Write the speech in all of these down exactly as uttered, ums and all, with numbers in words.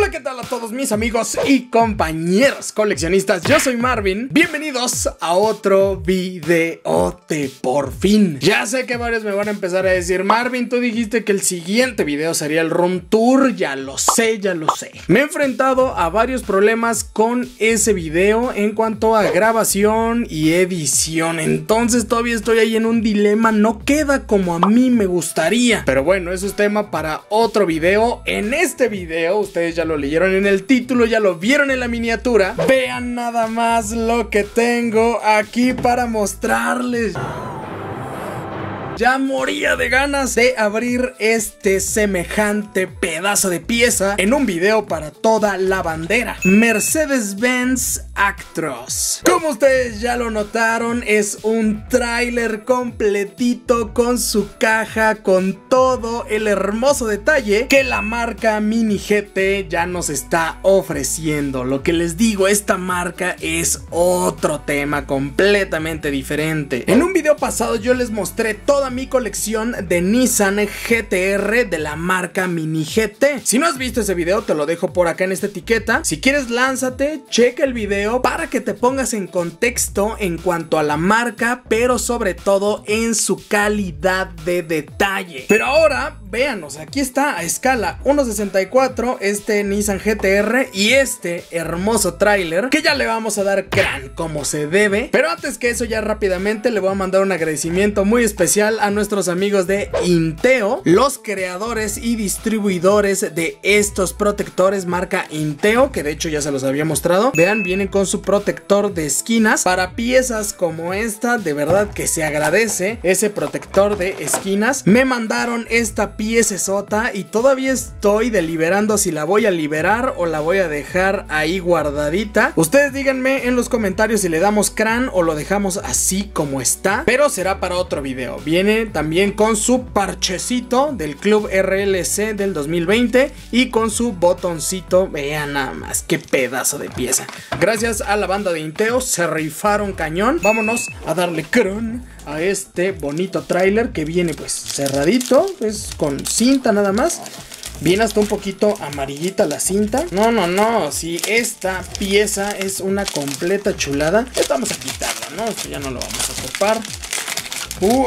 Hola, ¿qué tal a todos mis amigos y compañeros coleccionistas? Yo soy Marvin. Bienvenidos a otro videote por fin. Ya sé que varios me van a empezar a decir: Marvin, tú dijiste que el siguiente video sería el room tour. Ya lo sé, ya lo sé. Me he enfrentado a varios problemas con ese video en cuanto a grabación y edición. Entonces todavía estoy ahí en un dilema. No queda como a mí me gustaría. Pero bueno, eso es tema para otro video. En este video, ustedes ya lo leyeron en el título, ya lo vieron en la miniatura. Vean nada más lo que tengo aquí para mostrarles. Ya moría de ganas de abrir este semejante pedazo de pieza en un video para toda la bandera. Mercedes-Benz Actros. Como ustedes ya lo notaron, es un tráiler completito con su caja, con todo el hermoso detalle que la marca Mini G T ya nos está ofreciendo. Lo que les digo, esta marca es otro tema completamente diferente. En un video pasado yo les mostré toda mi colección de Nissan G T R de la marca Mini G T. Si no has visto ese video, te lo dejo por acá en esta etiqueta. Si quieres, lánzate, checa el video para que te pongas en contexto en cuanto a la marca, pero sobre todo en su calidad de detalle. Pero ahora, véanos, aquí está a escala uno sesenta y cuatro este Nissan G T R y este hermoso tráiler que ya le vamos a dar crán como se debe. Pero antes que eso, ya rápidamente le voy a mandar un agradecimiento muy especial a nuestros amigos de Inteo, los creadores y distribuidores de estos protectores marca Inteo, que de hecho ya se los había mostrado. Vean, vienen con su protector de esquinas para piezas como esta. De verdad que se agradece ese protector de esquinas. Me mandaron esta pieza sota y todavía estoy deliberando si la voy a liberar o la voy a dejar ahí guardadita. Ustedes díganme en los comentarios si le damos crán o lo dejamos así como está, pero será para otro video. Viene también con su parchecito del Club R L C del dos mil veinte y con su botoncito. Vean nada más qué pedazo de pieza. Gracias a la banda de Inteo, se rifaron cañón. Vámonos a darle crón a este bonito tráiler que viene pues cerradito, es con cinta nada más. Viene hasta un poquito amarillita la cinta. No, no, no. Si esta pieza es una completa chulada. Esto vamos a quitarla, ¿no? Esto ya no lo vamos a topar. Uh,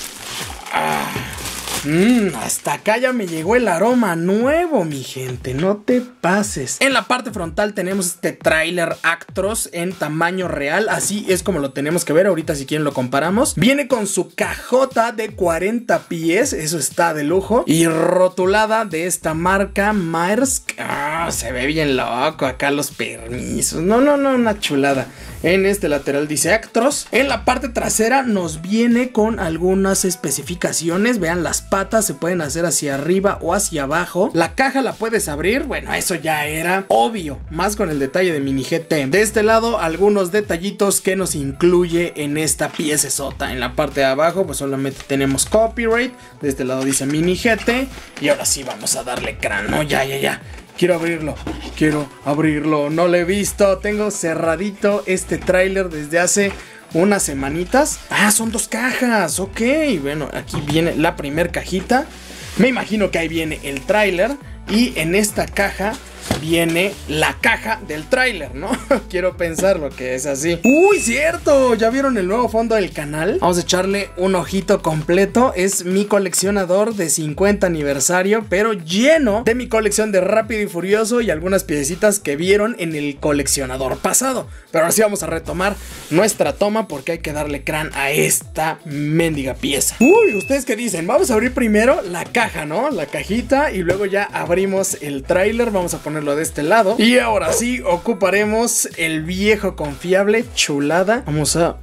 ah. Mm, hasta acá ya me llegó el aroma nuevo, mi gente, no te pases. En la parte frontal tenemos este tráiler Actros en tamaño real, así es como lo tenemos que ver. Ahorita si quieren lo comparamos. Viene con su cajota de cuarenta pies, eso está de lujo, y rotulada de esta marca Maersk. Ah, se ve bien loco acá los permisos. No, no, no, una chulada. En este lateral dice Actros. En la parte trasera nos viene con algunas especificaciones. Vean, las patas se pueden hacer hacia arriba o hacia abajo. La caja la puedes abrir. Bueno, eso ya era obvio, más con el detalle de Mini G T. De este lado, algunos detallitos que nos incluye en esta pieza sota. En la parte de abajo, pues solamente tenemos copyright. De este lado dice Mini G T. Y ahora sí vamos a darle crán, ¿no? Ya, ya, ya. Quiero abrirlo, quiero abrirlo, no lo he visto. Tengo cerradito este tráiler desde hace unas semanitas. Ah, son dos cajas, ok. Bueno, aquí viene la primer cajita. Me imagino que ahí viene el tráiler. Y en esta caja viene la caja del tráiler, ¿no? Quiero pensar lo que es así. ¡Uy, cierto! ¿Ya vieron el nuevo fondo del canal? Vamos a echarle un ojito completo. Es mi coleccionador de cincuenta aniversario, pero lleno de mi colección de Rápido y Furioso y algunas piecitas que vieron en el coleccionador pasado. Pero ahora sí vamos a retomar nuestra toma porque hay que darle crán a esta mendiga pieza. Uy, ¿ustedes qué dicen? Vamos a abrir primero la caja, ¿no? La cajita, y luego ya abrimos el tráiler. Vamos a ponerlo de este lado y ahora sí ocuparemos el viejo confiable. Chulada. Vamos a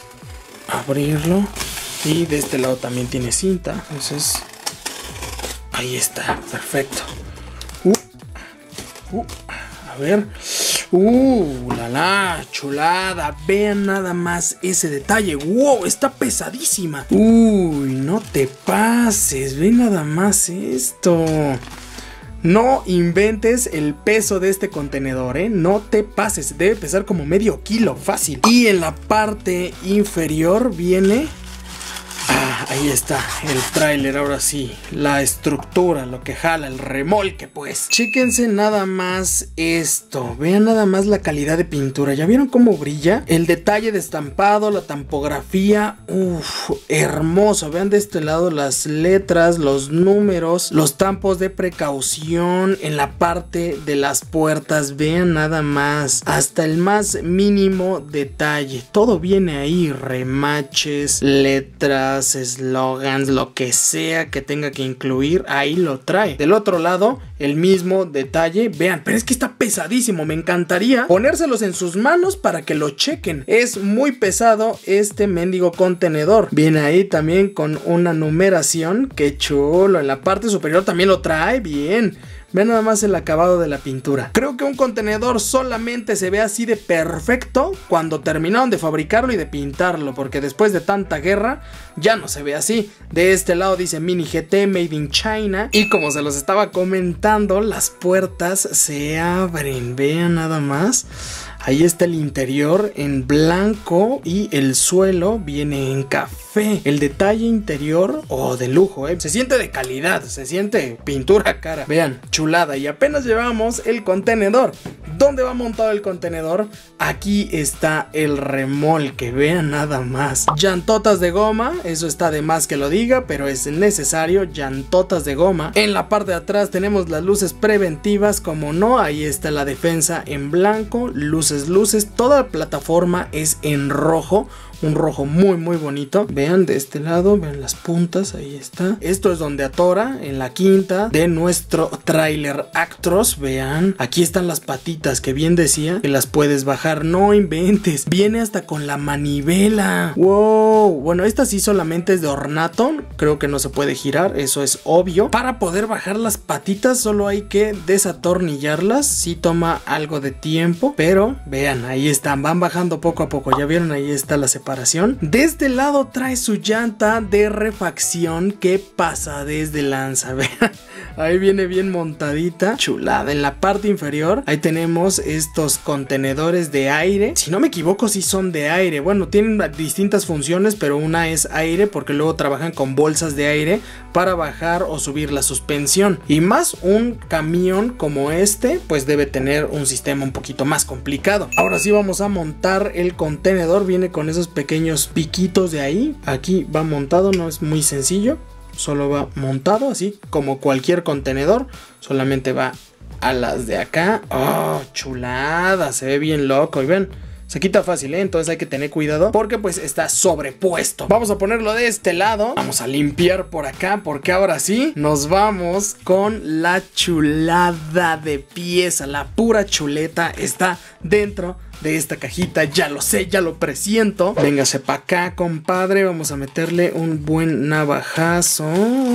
abrirlo y de este lado también tiene cinta, entonces ahí está, perfecto. uh, uh, a ver. Uh, la la, chulada. Vean nada más ese detalle. Wow, está pesadísima. Uy, no te pases. Ve nada más esto. No inventes el peso de este contenedor, ¿eh? No te pases, debe pesar como medio kilo, fácil. Y en la parte inferior viene... ahí está el tráiler, ahora sí, la estructura, lo que jala, el remolque pues. Chéquense nada más esto, vean nada más la calidad de pintura, ¿ya vieron cómo brilla? El detalle de estampado, la tampografía, uff, hermoso. Vean de este lado las letras, los números, los tampos de precaución en la parte de las puertas, vean nada más, hasta el más mínimo detalle, todo viene ahí, remaches, letras, eslogans, lo que sea que tenga que incluir, ahí lo trae. Del otro lado, el mismo detalle, vean, pero es que está pesadísimo, me encantaría ponérselos en sus manos para que lo chequen, es muy pesado este mendigo contenedor. Viene ahí también con una numeración, qué chulo, en la parte superior también lo trae, bien. Vean nada más el acabado de la pintura. Creo que un contenedor solamente se ve así de perfecto cuando terminaron de fabricarlo y de pintarlo, porque después de tanta guerra ya no se ve así. De este lado dice Mini G T Made in China, y como se los estaba comentando, las puertas se abren, vean nada más. Ahí está el interior en blanco y el suelo viene en café. El detalle interior, oh, de lujo, eh. Se siente de calidad, se siente pintura cara. Vean, chulada. Y apenas llevamos el contenedor. ¿Dónde va montado el contenedor? Aquí está el remolque, vean nada más. Llantotas de goma, eso está de más que lo diga, pero es necesario, llantotas de goma. En la parte de atrás tenemos las luces preventivas, como no, ahí está la defensa en blanco, luces, luces, toda la plataforma es en rojo. Un rojo muy muy bonito. Vean de este lado, vean las puntas, ahí está. Esto es donde atora, en la quinta de nuestro tráiler Actros. Vean, aquí están las patitas que bien decía que las puedes bajar, no inventes. Viene hasta con la manivela. Wow, bueno, esta sí solamente es de ornato, creo que no se puede girar, eso es obvio. Para poder bajar las patitas solo hay que desatornillarlas, sí toma algo de tiempo, pero vean, ahí están, van bajando poco a poco. Ya vieron, ahí está la separación. De este lado trae su llanta de refacción que pasa desde lanza. Vean, ahí viene bien montadita, chulada. En la parte inferior ahí tenemos estos contenedores de aire. Si no me equivoco, sí son de aire. Bueno, tienen distintas funciones, pero una es aire porque luego trabajan con bolsas de aire para bajar o subir la suspensión. Y más un camión como este, pues debe tener un sistema un poquito más complicado. Ahora sí vamos a montar el contenedor. Viene con esos pequeños piquitos de ahí. Aquí va montado, no es muy sencillo, solo va montado así como cualquier contenedor, solamente va a las de acá. Oh, chulada, se ve bien loco. Y ven, se quita fácil, ¿eh? Entonces hay que tener cuidado porque pues está sobrepuesto. Vamos a ponerlo de este lado. Vamos a limpiar por acá porque ahora sí nos vamos con la chulada de pieza. La pura chuleta está dentro de esta cajita, ya lo sé, ya lo presiento. Véngase para acá, compadre. Vamos a meterle un buen navajazo.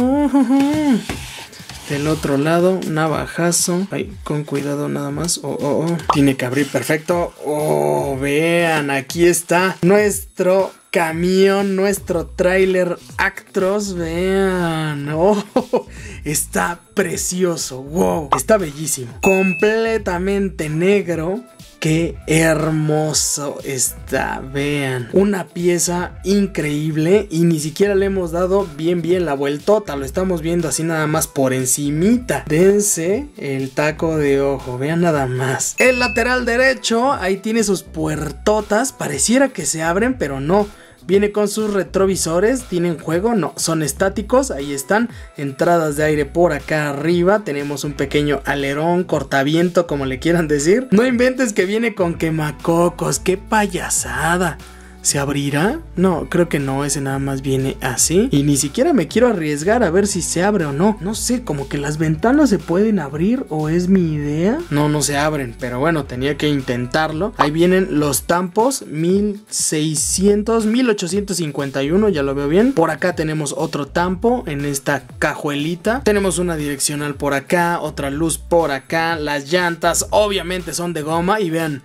Del otro lado, navajazo. Ay, con cuidado nada más. Oh, oh, oh. Tiene que abrir perfecto. Oh, vean, aquí está nuestro camión, nuestro tráiler Actros. Vean. Oh, está precioso. Wow, está bellísimo. Completamente negro. Qué hermoso está, vean, una pieza increíble y ni siquiera le hemos dado bien bien la vueltota, lo estamos viendo así nada más por encimita. Dense el taco de ojo, vean nada más. El lateral derecho, ahí tiene sus puertotas, pareciera que se abren pero no. Viene con sus retrovisores, ¿tienen juego? No, son estáticos, ahí están, entradas de aire por acá arriba, tenemos un pequeño alerón, cortaviento, como le quieran decir. No inventes que viene con quemacocos, qué payasada. ¿Se abrirá? No, creo que no, ese nada más viene así. Y ni siquiera me quiero arriesgar a ver si se abre o no. No sé, como que las ventanas se pueden abrir o es mi idea. No, no se abren, pero bueno, tenía que intentarlo. Ahí vienen los tampos, mil seiscientos, mil ochocientos cincuenta y uno, ya lo veo bien. Por acá tenemos otro tampo en esta cajuelita. Tenemos una direccional por acá, otra luz por acá. Las llantas obviamente son de goma y vean,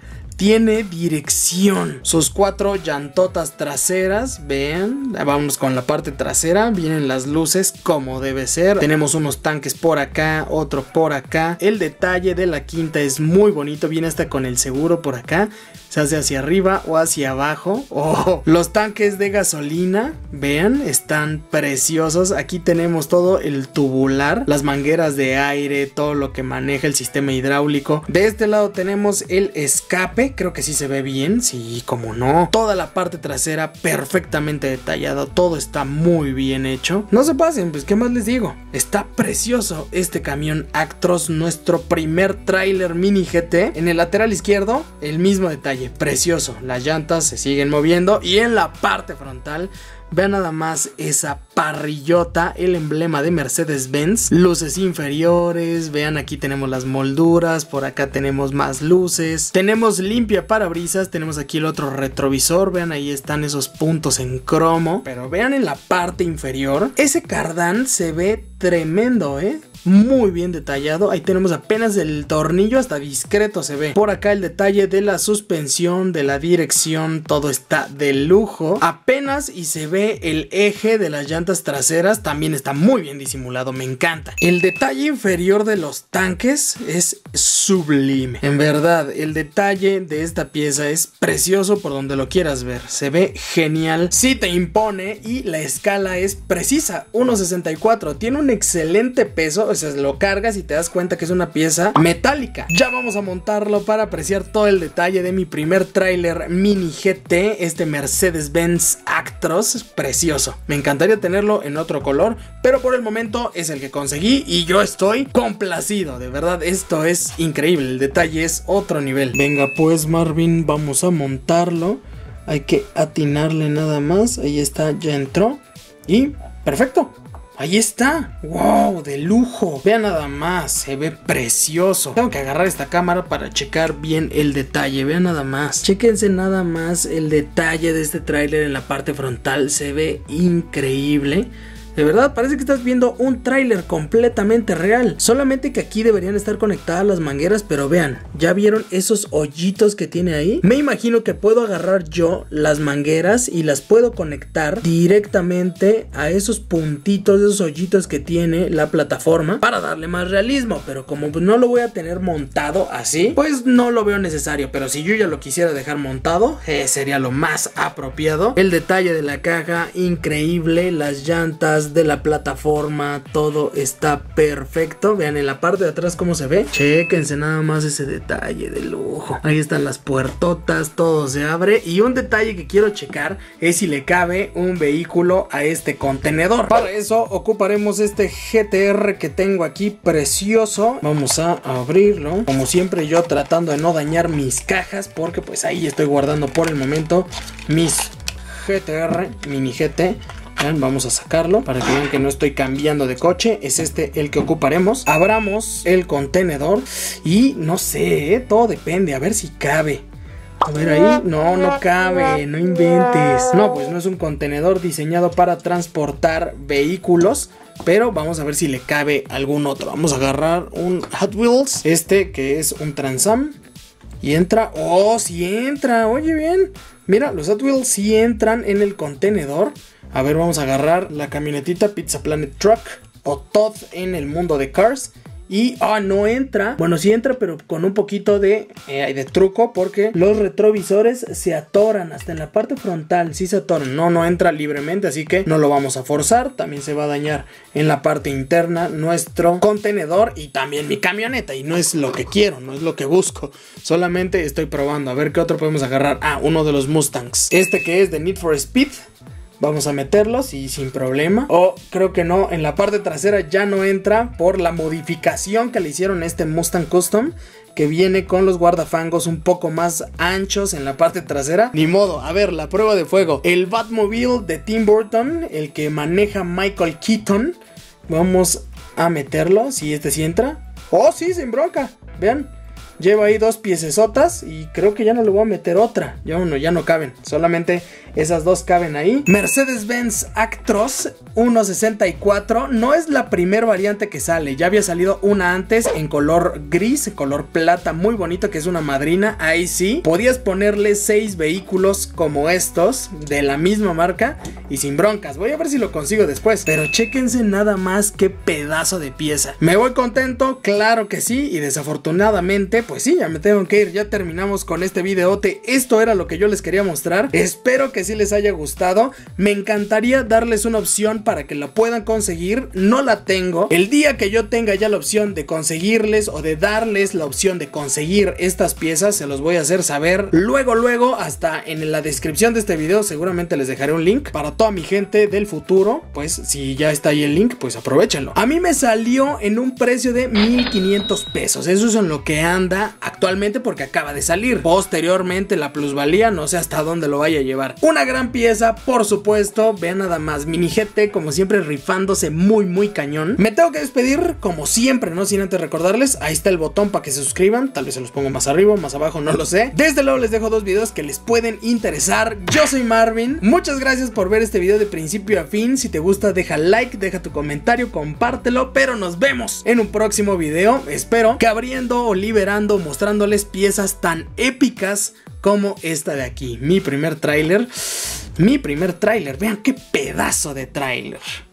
tiene dirección. Sus cuatro llantotas traseras, vean, vamos con la parte trasera, vienen las luces como debe ser. Tenemos unos tanques por acá, otro por acá. El detalle de la quinta es muy bonito, viene hasta con el seguro por acá. Se hace hacia arriba o hacia abajo. Oh, los tanques de gasolina, vean, están preciosos. Aquí tenemos todo el tubular, las mangueras de aire, todo lo que maneja el sistema hidráulico. De este lado tenemos el escape, creo que sí se ve bien, sí, como no. Toda la parte trasera perfectamente detallada, todo está muy bien hecho. No se pasen, pues qué más les digo. Está precioso este camión Actros, nuestro primer tráiler mini G T. En el lateral izquierdo, el mismo detalle. Precioso, las llantas se siguen moviendo y en la parte frontal vean nada más esa parrillota, el emblema de Mercedes-Benz, luces inferiores, vean aquí tenemos las molduras, por acá tenemos más luces, tenemos limpia parabrisas, tenemos aquí el otro retrovisor, vean ahí están esos puntos en cromo, pero vean en la parte inferior, ese cardán se ve tremendo, eh. Muy bien detallado, ahí tenemos apenas el tornillo, hasta discreto se ve. Por acá el detalle de la suspensión, de la dirección, todo está de lujo. Apenas y se ve el eje de las llantas traseras, también está muy bien disimulado, me encanta. El detalle inferior de los tanques es sublime. En verdad, el detalle de esta pieza es precioso por donde lo quieras ver. Se ve genial, sí te impone y la escala es precisa, uno sesenta y cuatro. Tiene un excelente peso. O sea, lo cargas y te das cuenta que es una pieza metálica. Ya vamos a montarlo para apreciar todo el detalle de mi primer tráiler mini G T, este Mercedes-Benz Actros, precioso. Me encantaría tenerlo en otro color, pero por el momento es el que conseguí y yo estoy complacido. De verdad, esto es increíble, el detalle es otro nivel. Venga pues, Marvin, vamos a montarlo. Hay que atinarle nada más. Ahí está, ya entró y perfecto. Ahí está, wow, de lujo. Vean nada más, se ve precioso. Tengo que agarrar esta cámara para checar bien el detalle. Vean nada más, chéquense nada más el detalle de este tráiler en la parte frontal. Se ve increíble. De verdad, parece que estás viendo un tráiler completamente real. Solamente que aquí deberían estar conectadas las mangueras, pero vean, ¿ya vieron esos hoyitos que tiene ahí? Me imagino que puedo agarrar yo las mangueras y las puedo conectar directamente a esos puntitos, esos hoyitos que tiene la plataforma para darle más realismo. Pero como no lo voy a tener montado así, pues no lo veo necesario. Pero si yo ya lo quisiera dejar montado, eh, sería lo más apropiado. El detalle de la caja, increíble. Las llantas de la plataforma, todo está perfecto. Vean en la parte de atrás cómo se ve. Chéquense nada más ese detalle de lujo. Ahí están las puertotas, todo se abre. Y un detalle que quiero checar es si le cabe un vehículo a este contenedor. Para eso ocuparemos este G T R que tengo aquí, precioso. Vamos a abrirlo, como siempre yo tratando de no dañar mis cajas, porque pues ahí estoy guardando por el momento mis G T R, mini G T. Vamos a sacarlo para que vean que no estoy cambiando de coche. Es este el que ocuparemos. Abramos el contenedor y no sé, ¿eh? Todo depende, a ver si cabe. A ver ahí, no, no cabe, no inventes. No, pues no es un contenedor diseñado para transportar vehículos, pero vamos a ver si le cabe algún otro. Vamos a agarrar un Hot Wheels, este que es un Trans Am. Y entra, oh, sí entra, oye bien. Mira, los Hot Wheels sí entran en el contenedor. A ver, vamos a agarrar la camionetita Pizza Planet Truck o Todd en el mundo de Cars. Y, ah, oh, no entra. Bueno, sí entra, pero con un poquito de, eh, de truco, porque los retrovisores se atoran hasta en la parte frontal. Sí se atoran. No, no entra libremente, así que no lo vamos a forzar. También se va a dañar en la parte interna nuestro contenedor y también mi camioneta. Y no es lo que quiero, no es lo que busco. Solamente estoy probando. A ver qué otro podemos agarrar. Ah, uno de los Mustangs. Este que es de Need for Speed. Vamos a meterlos y sin problema. O oh, creo que no, en la parte trasera ya no entra por la modificación que le hicieron a este Mustang Custom, que viene con los guardafangos un poco más anchos en la parte trasera. Ni modo, a ver, la prueba de fuego. El Batmobile de Tim Burton, el que maneja Michael Keaton. Vamos a meterlo, si este sí entra. Oh, sí, sin bronca, vean. Llevo ahí dos piecesotas y creo que ya no le voy a meter otra. Ya no, ya no caben, solamente esas dos caben ahí. Mercedes-Benz Actros uno sesenta y cuatro. No es la primera variante que sale, ya había salido una antes en color gris, color plata, muy bonito, que es una madrina. Ahí sí, podías ponerle seis vehículos como estos, de la misma marca y sin broncas. Voy a ver si lo consigo después, pero chéquense nada más qué pedazo de pieza. ¿Me voy contento? Claro que sí, y desafortunadamente pues sí, ya me tengo que ir. Ya terminamos con este videote. Esto era lo que yo les quería mostrar. Espero que sí les haya gustado. Me encantaría darles una opción para que la puedan conseguir. No la tengo. El día que yo tenga ya la opción de conseguirles o de darles la opción de conseguir estas piezas, se los voy a hacer saber luego luego. Hasta en la descripción de este video seguramente les dejaré un link para toda mi gente del futuro. Pues si ya está ahí el link, pues aprovechenlo. A mí me salió en un precio de mil quinientos pesos. Eso es en lo que anda actualmente porque acaba de salir. Posteriormente la plusvalía no sé hasta dónde lo vaya a llevar. Una gran pieza, por supuesto. Vean nada más, Mini G T como siempre rifándose muy muy cañón. Me tengo que despedir como siempre, no sin antes recordarles, ahí está el botón para que se suscriban. Tal vez se los pongo más arriba, más abajo, no lo sé. Desde luego les dejo dos videos que les pueden interesar. Yo soy Marvin, muchas gracias por ver este video de principio a fin. Si te gusta deja like, deja tu comentario, compártelo, pero nos vemos en un próximo video. Espero que abriendo o liberando, mostrándoles piezas tan épicas como esta de aquí. Mi primer tráiler. Mi primer tráiler. Vean qué pedazo de tráiler.